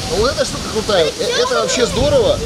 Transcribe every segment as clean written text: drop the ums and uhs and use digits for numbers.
Ну, вот эта штука крутая, это вообще здорово.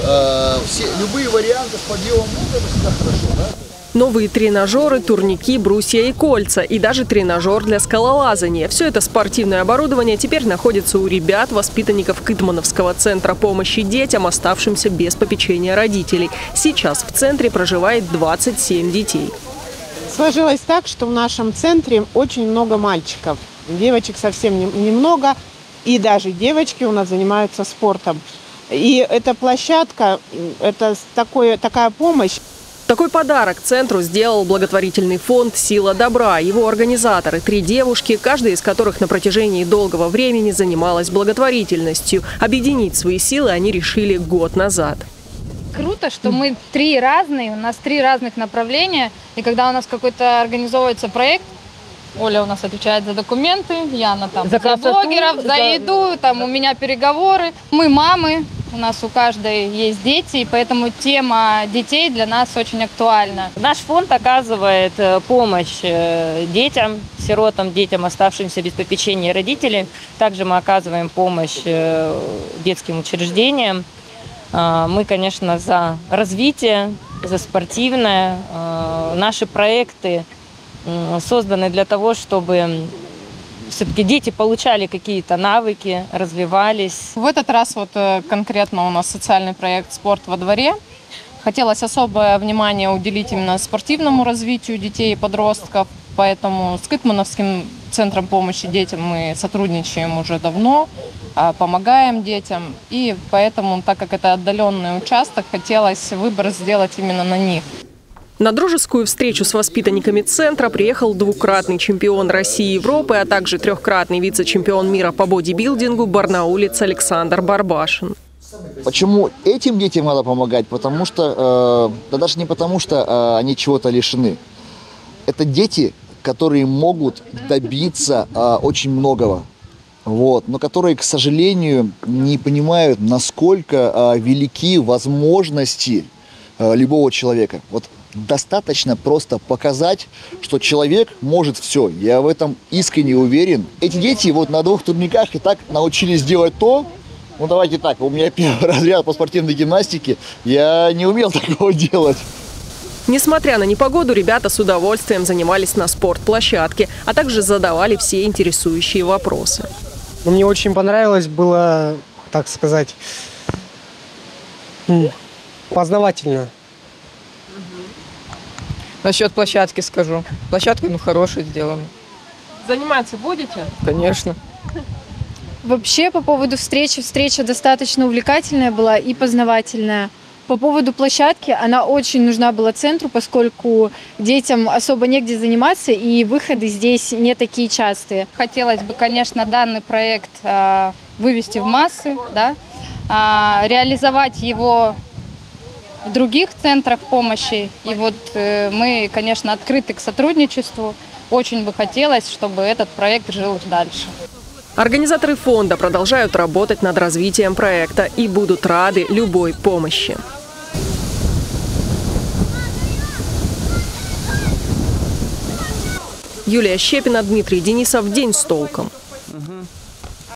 Любые варианты с подъемом ног, это всегда хорошо, да? Новые тренажеры, турники, брусья и кольца. И даже тренажер для скалолазания. Все это спортивное оборудование теперь находится у ребят, воспитанников Кытмановского центра помощи детям, оставшимся без попечения родителей. Сейчас в центре проживает 27 детей. Сложилось так, что в нашем центре очень много мальчиков. Девочек совсем немного. И даже девочки у нас занимаются спортом. И эта площадка, это такая помощь. Такой подарок центру сделал благотворительный фонд «Сила добра». Его организаторы – 3 девушки, каждая из которых на протяжении долгого времени занималась благотворительностью. Объединить свои силы они решили год назад. Круто, что мы 3 разные, у нас 3 разных направления. И когда у нас какой-то организовывается проект, Оля у нас отвечает за документы, Яна там за блогеров, за еду, там у меня переговоры. Мы мамы, у нас у каждой есть дети, и поэтому тема детей для нас очень актуальна. Наш фонд оказывает помощь детям, сиротам, детям, оставшимся без попечения родителей. Также мы оказываем помощь детским учреждениям. Мы, конечно, за развитие, за спортивное. Наши проекты созданы для того, чтобы все-таки дети получали какие-то навыки, развивались. В этот раз вот конкретно у нас социальный проект «Спорт во дворе». Хотелось особое внимание уделить именно спортивному развитию детей и подростков, поэтому с Кытмановским центром помощи детям мы сотрудничаем уже давно, помогаем детям, и поэтому, так как это отдаленный участок, хотелось выбор сделать именно на них. На дружескую встречу с воспитанниками центра приехал 2-кратный чемпион России и Европы, а также 3-кратный вице-чемпион мира по бодибилдингу барнаулец Александр Барбашин. Почему этим детям надо помогать? Потому что, да даже не потому, что они чего-то лишены. Это дети, которые могут добиться очень многого, но которые, к сожалению, не понимают, насколько велики возможности любого человека. Достаточно просто показать, что человек может все. Я в этом искренне уверен. Эти дети на 2 турниках и так научились делать то. Давайте так, у меня 1-й разряд по спортивной гимнастике. Я не умел такого делать. Несмотря на непогоду, ребята с удовольствием занимались на спортплощадке, а также задавали все интересующие вопросы. Мне очень понравилось, было, так сказать, познавательно. Насчет площадки скажу. Площадка, хорошая сделана. Заниматься будете? Конечно. Вообще, по поводу встреча достаточно увлекательная была и познавательная. По поводу площадки, она очень нужна была центру, поскольку детям особо негде заниматься, и выходы здесь не такие частые. Хотелось бы, конечно, данный проект вывести в массы, да, реализовать его в других центрах помощи. И мы, конечно, открыты к сотрудничеству. Очень бы хотелось, чтобы этот проект жил дальше. Организаторы фонда продолжают работать над развитием проекта и будут рады любой помощи. Юлия Щепина, Дмитрий Денисов. День с толком.